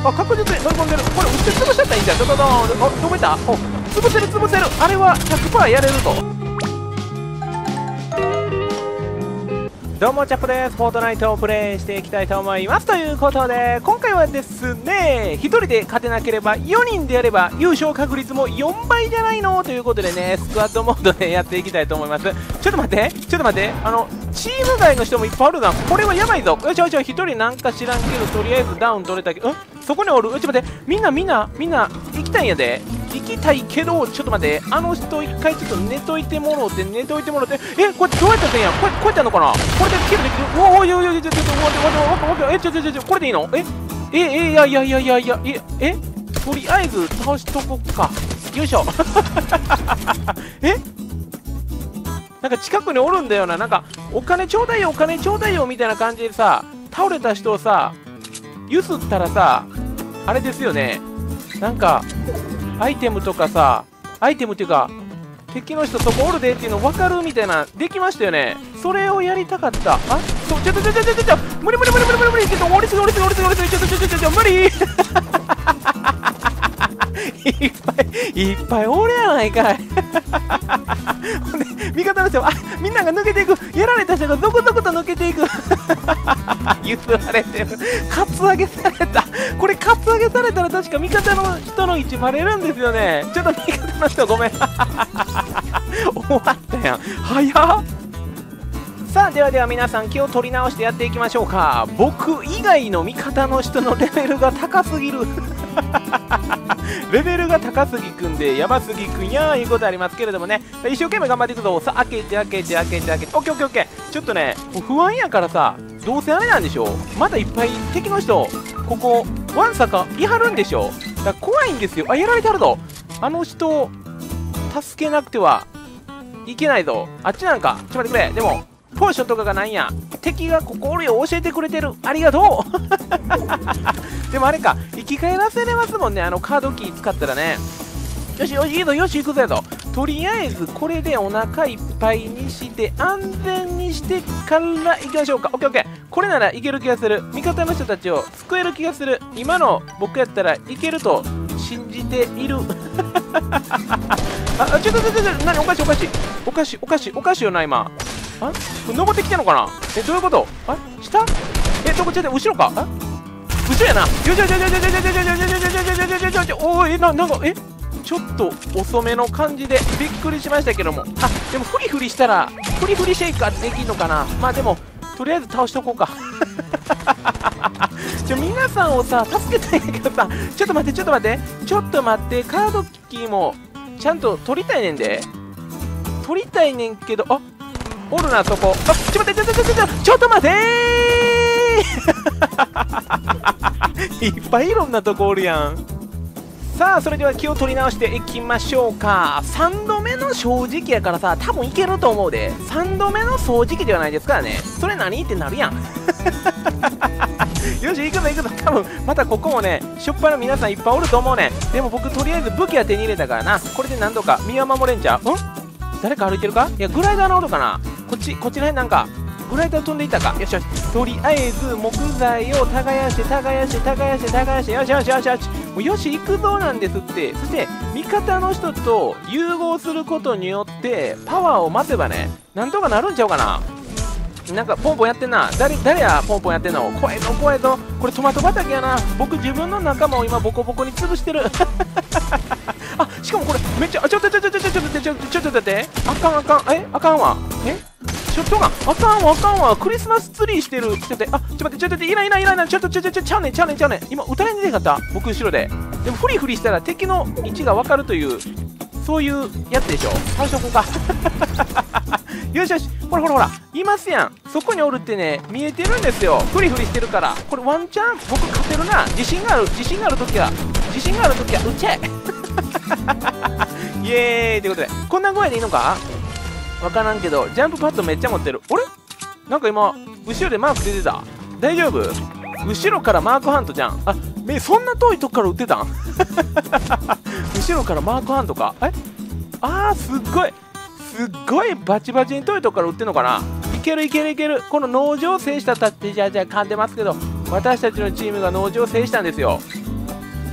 あ、確実に乗り込んでる。これ、撃って潰しちゃったらいいんじゃん。どこ行った？お、潰せる、潰せる。あれは 100% やれると。どうもチャップです。フォートナイトをプレイしていきたいと思います。ということで今回はですね、1人で勝てなければ4人でやれば優勝確率も4倍じゃないのということでね、スクワットモードでやっていきたいと思います。ちょっと待って、チーム外の人もいっぱいあるな。これはやばいぞ。1人なんか知らんけどとりあえずダウン取れたけど、そこにおる。ちょっと待って、みんな行きたいんやで。行きたいけど、ちょっと待って、あの人一回ちょっと寝といてもろうて、これってどうやってやん、こうやってやんのかな。これでキルできる。おお、これでいいの？とりあえず倒しとこっか。よいしょ。なんか近くにおるんだよな。なんか、お金ちょうだいよみたいな感じでさ、倒れた人をさ、ゆすったらさ、あれですよね。なんか、アイテムとかさ、アイテムっていうか、敵の人そこおるでっていうの分かるみたいな、できましたよね。それをやりたかった。無理、無理いっぱいおるやないかい。ほんで味方の人はみんなが抜けていく。やられた人がどこどこと抜けていく。ゆすられてる。カツアゲされた。これカツアゲされたら確か味方の人の位置バレるんですよね。ちょっと味方の人ごめん。終わったやん。早っ。さあでは皆さん気を取り直してやっていきましょうか。僕以外の味方の人のレベルが高すぎる。レベルが高すぎくんでやばすぎくんやーいうことありますけれどもね、一生懸命頑張っていくぞ。さあ開けてオッケー。ちょっとねもう不安やからさ、どうせあれなんでしょう、まだいっぱい敵の人ここワンサかいはるんでしょ。だから怖いんですよ。やられてはるぞ。あの人を助けなくてはいけないぞ。あっちなんかちょっと待ってくれ。でもポーションとかがないんや。敵がここおるよ、教えてくれてる。ありがとう。でもあれか、生き返らせれますもんね、カードキー使ったらね。よし、いいぞ、よし、行くぜと。とりあえずこれでお腹いっぱいにして安全にしてから行きましょうか。オッケー。これならいける気がする。味方の人たちを救える気がする。今の僕やったらいけると信じている。何、おかしいよな今。登ってきたのかな。どういうこと？下？どこ？後ろか？後ろやな。おい、なんかちょっと遅めの感じでびっくりしましたけども。でもフリフリしたらフリフリシェイカーできんのかな。まあでもとりあえず倒しとこうか。皆さんをさ助けたいんだけどさ、ちょっと待って、カードキーもちゃんと取りたいねんけど、おるなそこ。ちょっと待てー。いっぱいいろんなとこおるやん。さあそれでは気を取り直していきましょうか。3度目の正直やからさ、多分いけると思うで。3度目の掃除機ではないですからね。それ何ってなるやん。よし、行くぞ。多分またここもね、しょっぱな皆さんいっぱいおると思うねん。でも僕とりあえず武器は手に入れたからな。これで何度か身は守れんちゃう。誰か歩いてるか。いやグライダーの音かな。こっちら辺なんかグライダー飛んでいったか。よし、とりあえず木材を耕して、よし行くぞなんですって。そして味方の人と融合することによってパワーを待てばね、なんとかなるんちゃうかな。なんかポンポンやってんな。誰やポンポンやってんの。怖いぞ。これトマト畑やな。僕自分の仲間を今ボコボコに潰してる。しかもこれめっちゃ、ちょっと待って。あかんわ。ちょっとあかんわ。クリスマスツリーしてる。ちょっと待って、いらん。ちゃうねん。今歌いに出なかった僕後ろで。でもフリフリしたら敵の位置が分かるという、そういうやつでしょ。倒しとこうか。よし、ほらいますやん。そこにおるってね見えてるんですよ。フリフリしてるから。これワンチャン僕勝てるな。自信がある時は撃ちゃえ。イエーイということで、こんな具合でいいのかわからんけど、ジャンプパッドめっちゃ持ってる。あれなんか今後ろでマーク出てた。大丈夫？後ろからマークハントじゃん。そんな遠いとこから撃ってたん。後ろからマークハントか。すっごいバチバチに遠いとこから撃ってんのかな。いける。この農場を制したたってじゃあ勝てますけど、私たちのチームが農場を制したんですよ。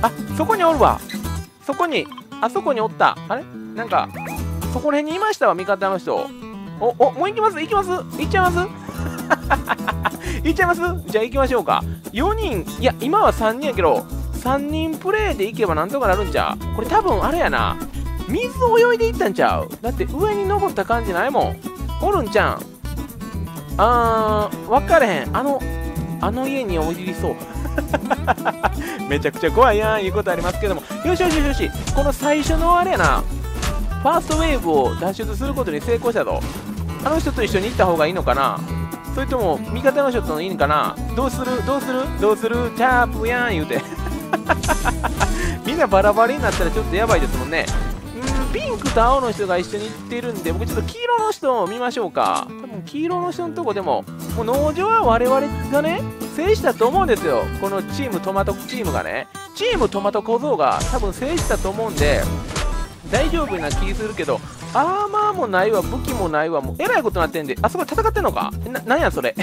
あ、そこにおるわ。そこに、あそこにおった。あれなんか、そこら辺にいましたわ、味方の人。もう行きます行きます行っちゃいます行っちゃいます。じゃあ行きましょうか。4人、いや、今は3人やけど、3人プレイで行けばなんとかなるんちゃう。これ多分あれやな。水泳いでいったんちゃう。だって上に登った感じないもん。おるんちゃん。分かれへん。あの家においりそう。めちゃくちゃ怖いやんいうことありますけども。よしよしよし。この最初のあれやな。ファーストウェーブを脱出することに成功したぞ。あの人と一緒に行った方がいいのかな、それとも味方の人といいのかな。どうするチャープやん言うて。みんなバラバラになったらちょっとやばいですもんね。ピンクと青の人が一緒に行ってるんで、僕ちょっと黄色の人を見ましょうか。多分黄色の人のとこでも、もう農場は我々がね、制したと思うんですよ。このチームトマトチームがね、チームトマト小僧が多分制したと思うんで、大丈夫な気するけど、アーマーもないわ、武器もないわ、もうえらいことになってんで、あそこ戦ってんのかなんやそれ。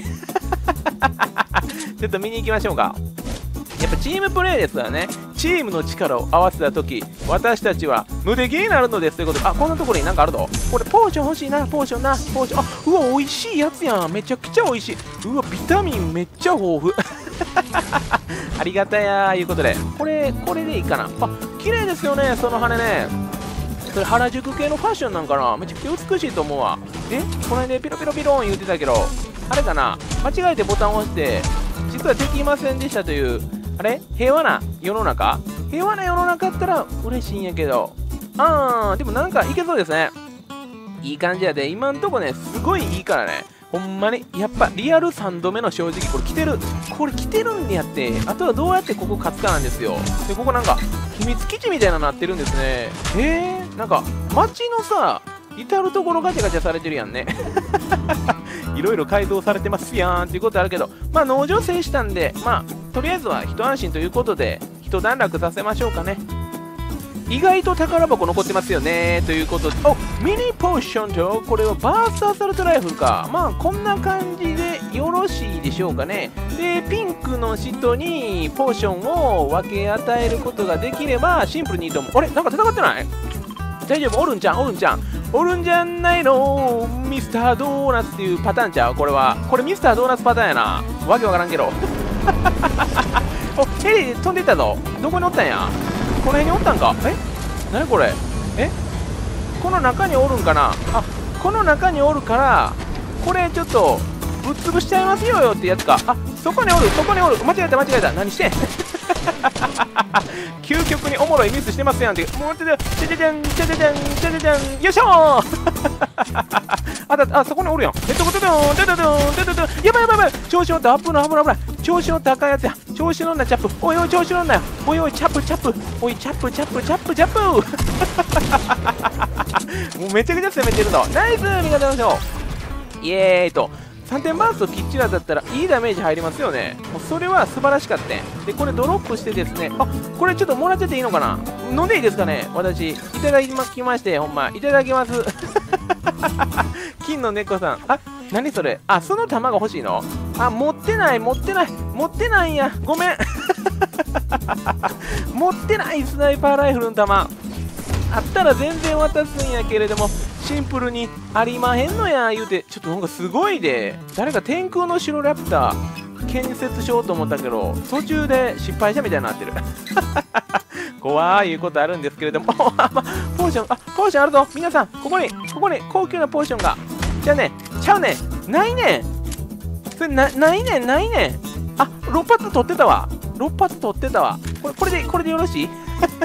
ちょっと見に行きましょうか。やっぱチームプレーですからね。チームの力を合わせたとき、私たちは無敵になるのですということで、あ、こんなところになんかあるぞ。これ、ポーション欲しいな、ポーション。あ、うわ、美味しいやつやん。めちゃくちゃ美味しい。うわ、ビタミンめっちゃ豊富。ありがたやー、いうことで。これでいいかな。あ、綺麗ですよね、その羽ね。それ原宿系のファッションなんかな。めちゃくちゃ美しいと思うわ。この辺でピロピロピロン言うてたけど、あれかな、間違えてボタンを押して、実はできませんでしたという、あれ平和な世の中だったら嬉しいんやけど。でもなんかいけそうですね。いい感じやで。今んとこね、すごいいいからね。ほんまに、やっぱリアル3度目の正直、これ来てるんでやって、あとはどうやってここ勝つかなんですよ。で、ここなんか、秘密基地みたいなのなってるんですね。なんか、街のさ、至るところガチャガチャされてるやんね。いろいろ改造されてますやんっていうことあるけど、まあ農場制したんで、まあとりあえずは一安心ということで一段落させましょうかね。意外と宝箱残ってますよねということで、ミニポーションと、これはバーストアサルトライフルか。まあこんな感じでよろしいでしょうかね。で、ピンクの人にポーションを分け与えることができればシンプルにいいと思う。あれなんか戦ってない？大丈夫？おるんじゃんないのミスタードーナツっていうパターンちゃう？これミスタードーナツパターンやな。わけわからんけど。ヘリ飛んでいったぞ。どこにおったんや？この辺におったんか？何これ？この中におるんかな？あ、この中におるから、これちょっとぶっ潰しちゃいますよってやつか。あ、そこにおる。間違えた。何してん？究極におもろいミスしてますやんって。もうちゃじゃんよいしょー。あ、そこにおるやん。やばい。調子乗った危ない。調子乗った赤いやつや。調子乗んなチャップ。おい調子乗んなよ。おいチャップ。おいチャップ。もうめちゃくちゃ攻めてるぞ。ナイス味方の人。イエーイと。3点バーストきっちり当たったらいいダメージ入りますよね。もうそれは素晴らしかった。で、これドロップしてですね、これちょっともらってていいのかな？飲んでいいですかね？私、いただきまして、ほんま、いただきます。金の猫さん。何それ？その玉が欲しいの？持ってないんや。ごめん。持ってないスナイパーライフルの弾。あったら全然渡すんやけれども、シンプルにありまへんのや言うて、ちょっとなんかすごいで、誰か天空の城ラピュタ建設しようと思ったけど、途中で失敗したみたいになってる。怖いいうことあるんですけれども、ポーションあるぞ。皆さん、ここに高級なポーションが。ちゃうねん。ないねん。それないねん。6発取ってたわ。これでよろしい？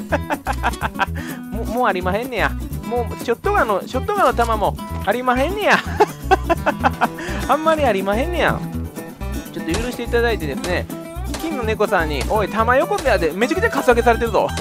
もうありまへんねや。もうショットガンの弾もありまへんねや。あんまりありまへんねや。ちょっと許していただいてですね、金の猫さんに、おい、弾よこせやで、めちゃくちゃかす上げされてるぞ。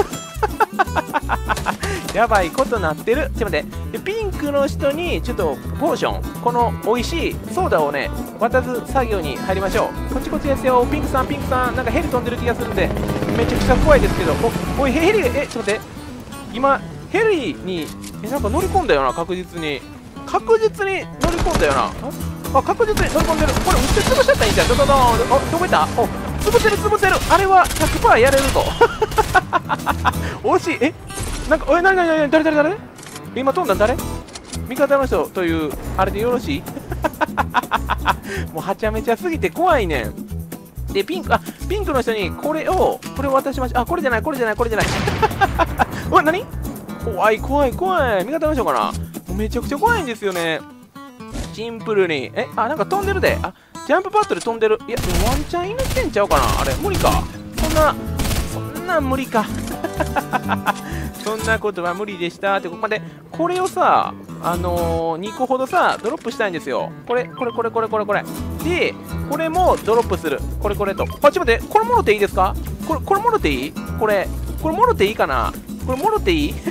やばいことなってる。ちょっと待って。で、ピンクの人にちょっとポーション、この美味しいソーダをね、渡す作業に入りましょう。こっちですよ。ピンクさん、なんかヘリ飛んでる気がするんで、めちゃくちゃ怖いですけど、おい、ヘリ、ちょっと待って。今、ヘリに、なんか乗り込んだよな、確実に乗り込んだよな。確実に乗り込んでる。これ、撃って潰しちゃったらいいじゃん。どこ行った？ 潰せる潰せる、あれは 100% やれると惜しい。え、なんか、なになになに、誰今飛んだん誰？味方の人というあれでよろしいもうはちゃめちゃすぎて怖いねん。でピンクの人にこれを渡しましょう。あ、これじゃないうわ、何？怖い味方の人かな。もうめちゃくちゃ怖いんですよね、シンプルに。なんか飛んでるで。ジャンプパッドで飛んでる。いやでもワンチャン射抜けんちゃうかな。あれ無理か。そんな無理かそんなことは無理でしたって。これをさ、2個ほどさドロップしたいんですよ。これでこれもドロップする。これと、ちょっと待って、これもろていいですか？これもろていい？これもろていいかな。これもろていい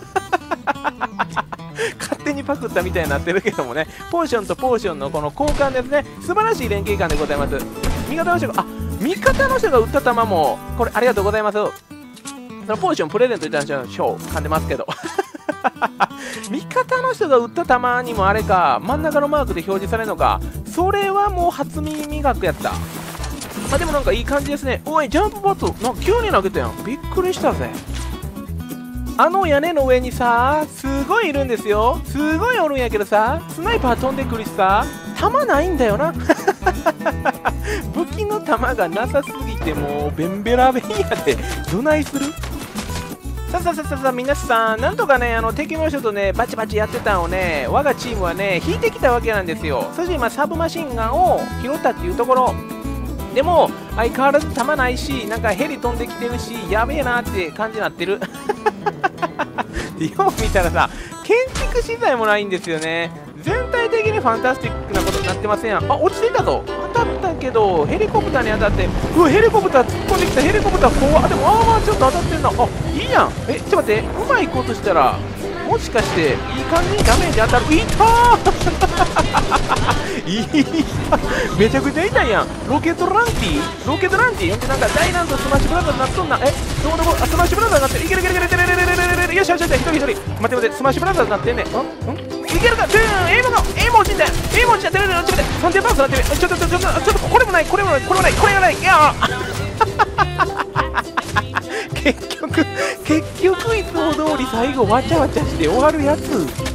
勝手にパクったみたいになってるけどもね、ポーションとポーションのこの交換ですね。素晴らしい連携感でございます。味方の人が打った球もこれありがとうございます。そのポーションプレゼントいただきましょう。噛んでますけど味方の人が打った球にもあれか、真ん中のマークで表示されるのか。それはもう初耳学やった。でもなんかいい感じですね。おい、ジャンプバットなんか急に投げたやん。びっくりしたぜ。屋根の上にさ、すごいいるんですよ。すごいおるんやけどさ、スナイパー飛んでくるしさ、弾ないんだよな武器の弾がなさすぎてもうベンベラベンやでどないする。さあ皆さん、なんとかね敵の人とねバチバチやってたのをね、我がチームはね引いてきたわけなんですよ。そして今サブマシンガンを拾ったっていうところでも相変わらず弾ないし、なんかヘリ飛んできてるし、やべえなって感じになってるよう見たらさ、建築資材もないんですよね。全体的にファンタスティックなことになってませんやん。落ちていたぞ。当たったけどヘリコプターに当たって、ヘリコプター突っ込んできた。ヘリコプター怖っ。でもちょっと当たってんな。いいやん。ちょっと待って、うまいことしたらもしかしていい感じにダメージ当たる。いったーめちゃくちゃ痛いやん。ロケットランティってなんか大乱闘スマッシュブラザーになっとんな。どこスマッシュブラザーになってる。いけるよし一人待ってスマッシュブラザーになってんねん。いけるか。エイム落ちんだよ。3点パスになってる。ちょっとこれもないいや結局いつも通り最後わちゃわちゃして終わるやつ。